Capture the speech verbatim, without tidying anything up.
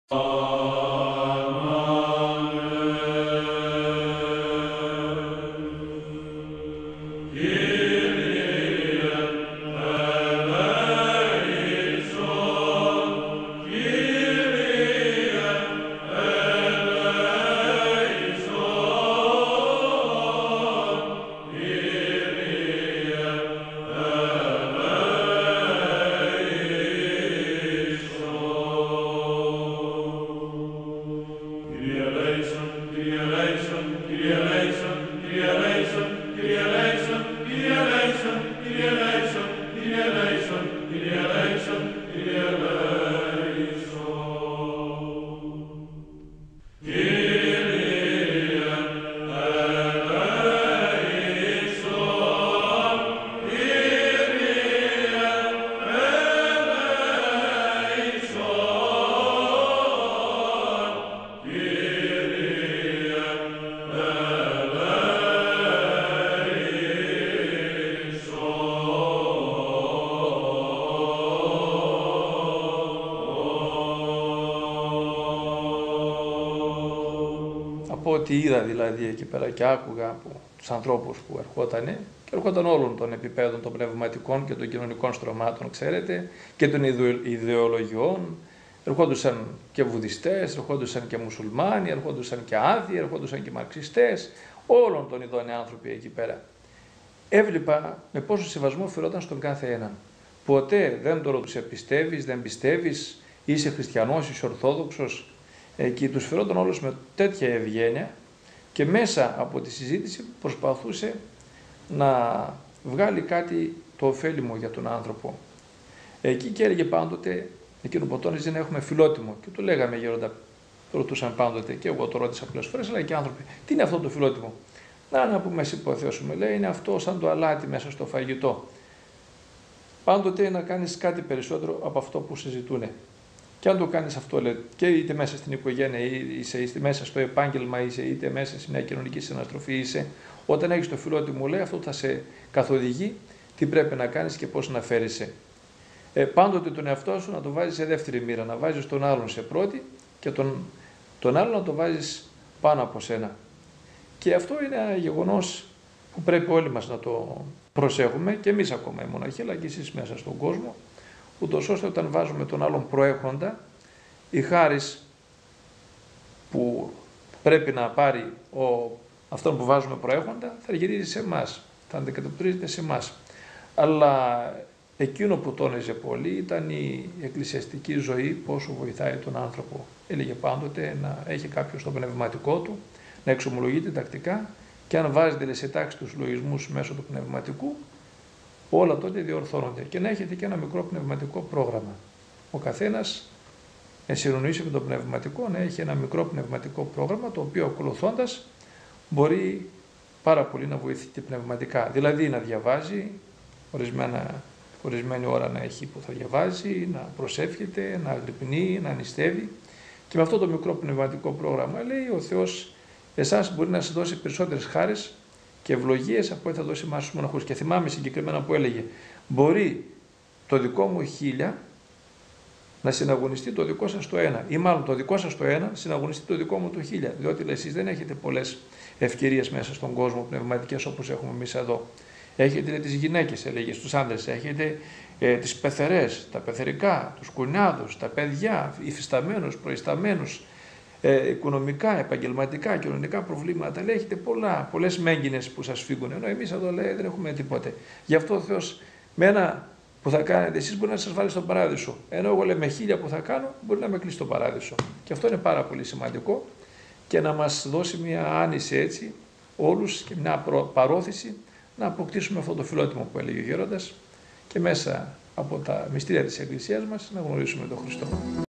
Από ό,τι είδα δηλαδή εκεί πέρα και άκουγα από τους ανθρώπους που ερχότανε, και ερχόταν όλων των επιπέδων των πνευματικών και των κοινωνικών στρωμάτων, ξέρετε, και των ιδεολογιών, ερχόντουσαν και βουδιστές, ερχόντουσαν και μουσουλμάνοι, ερχόντουσαν και άδειοι, ερχόντουσαν και μαρξιστές, όλων των ειδών άνθρωποι εκεί πέρα. Έβλεπα με πόσο σεβασμό φερόταν στον κάθε έναν. Ποτέ δεν το ρωτούσε πιστεύεις, δεν πιστεύεις, είσαι χριστιανός, είσαι ορθόδοξος. Εκεί τους φερόταν όλους με τέτοια ευγένεια και μέσα από τη συζήτηση προσπαθούσε να βγάλει κάτι το ωφέλιμο για τον άνθρωπο. Εκεί και έλεγε πάντοτε, εκείνο που τόνιζε, να έχουμε φιλότιμο. Και του λέγαμε γέροντα, ρωτούσαν πάντοτε, και εγώ το ρώτησα πολλές φορές, αλλά και άνθρωποι, τι είναι αυτό το φιλότιμο? Να, να πούμε, ας υποθέσουμε, λέει, είναι αυτό σαν το αλάτι μέσα στο φαγητό. Πάντοτε να κάνεις κάτι περισσότερο από αυτό που συζητούνε. Και αν το κάνεις αυτό, λέει, και είτε μέσα στην οικογένεια είσαι, είτε μέσα στο επάγγελμα είσαι, είτε μέσα σε μια κοινωνική συναστροφή είσαι, όταν έχεις το φιλότιμο, λέει, αυτό θα σε καθοδηγεί τι πρέπει να κάνεις και πώς να φέρεσαι. Ε, πάντοτε τον εαυτό σου να το βάζεις σε δεύτερη μοίρα, να βάζεις τον άλλον σε πρώτη και τον, τον άλλον να το βάζεις πάνω από σένα. Και αυτό είναι ένα γεγονός που πρέπει όλοι μας να το προσέχουμε, και εμείς ακόμα οι μοναχοί, αλλά και εσείς μέσα στον κόσμο, ούτως ώστε όταν βάζουμε τον άλλον προέχοντα, η χάρις που πρέπει να πάρει ο, αυτόν που βάζουμε προέχοντα θα γυρίζει σε εμάς, θα αντικατοπτρίζεται σε εμάς. Αλλά εκείνο που τόνιζε πολύ ήταν η εκκλησιαστική ζωή, πόσο βοηθάει τον άνθρωπο. Έλεγε πάντοτε να έχει κάποιος το πνευματικό του, να εξομολογείται τακτικά, και αν βάζετε σε τάξη τους λογισμούς μέσω του πνευματικού, όλα τότε διορθώνονται, και να έχετε και ένα μικρό πνευματικό πρόγραμμα. Ο καθένας, εν συνεννοήσει με το πνευματικό, να έχει ένα μικρό πνευματικό πρόγραμμα, το οποίο ακολουθώντας μπορεί πάρα πολύ να βοηθήσει πνευματικά. Δηλαδή να διαβάζει, ορισμένα, ορισμένη ώρα να έχει που θα διαβάζει, να προσεύχεται, να αγρυπνεί, να νηστεύει, και με αυτό το μικρό πνευματικό πρόγραμμα, λέει, ο Θεός εσάς μπορεί να σας δώσει περισσότερες χάρες και ευλογίες από ό,τι θα δώσει εμάς τους μοναχούς. Και θυμάμαι συγκεκριμένα που έλεγε, μπορεί το δικό μου χίλια να συναγωνιστεί το δικό σας το ένα, ή μάλλον το δικό σας το ένα συναγωνιστεί το δικό μου το χίλια, διότι λέει, εσείς δεν έχετε πολλές ευκαιρίες μέσα στον κόσμο πνευματικές όπως έχουμε εμείς εδώ. Έχετε, λέει, τις γυναίκες, έλεγε, στους άντρες, έχετε ε, τις πεθερές, τα πεθερικά, τους κουνιάδους, τα παιδιά, υφισταμένους, προϊσταμένους, Ε, οικονομικά, επαγγελματικά, κοινωνικά προβλήματα, λέει, έχετε πολλά, πολλές μέγγινες που σας φύγουν, ενώ εμείς εδώ, λέει, δεν έχουμε τίποτε. Γι' αυτό ο Θεός με ένα που θα κάνετε εσείς μπορεί να σας βάλει στον παράδεισο, ενώ εγώ, λέει, με χίλια που θα κάνω μπορεί να με κλείσει στον παράδεισο. Και αυτό είναι πάρα πολύ σημαντικό, και να μας δώσει μια άνηση έτσι όλους και μια παρόθηση να αποκτήσουμε αυτό το φιλότιμο που έλεγε ο γέροντας, και μέσα από τα μυστήρια της Εκκλησίας μας να γνωρίσουμε τον Χριστό.